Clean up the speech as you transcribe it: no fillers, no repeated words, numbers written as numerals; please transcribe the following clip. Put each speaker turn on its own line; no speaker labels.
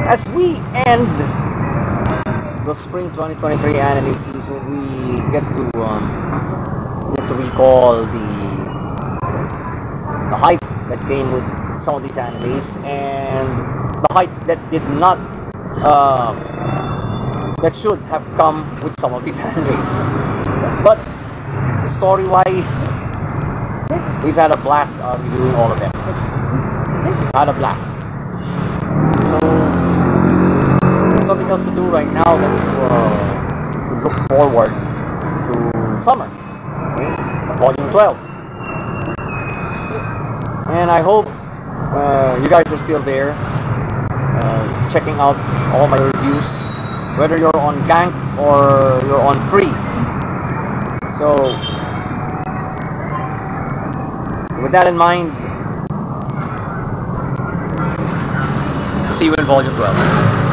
As we end the spring 2023 anime season, we get to recall the hype that came with some of these animes, and the hype that did not that should have come with some of these animes. But story-wise, we've had a blast reviewing all of them. Had a blast. So there's nothing else to do right now than to look forward to summer, okay? Volume 12. And I hope you guys are still there, checking out all my reviews, whether you're on Gank or you're on free. So with that in mind, see you in volume 12.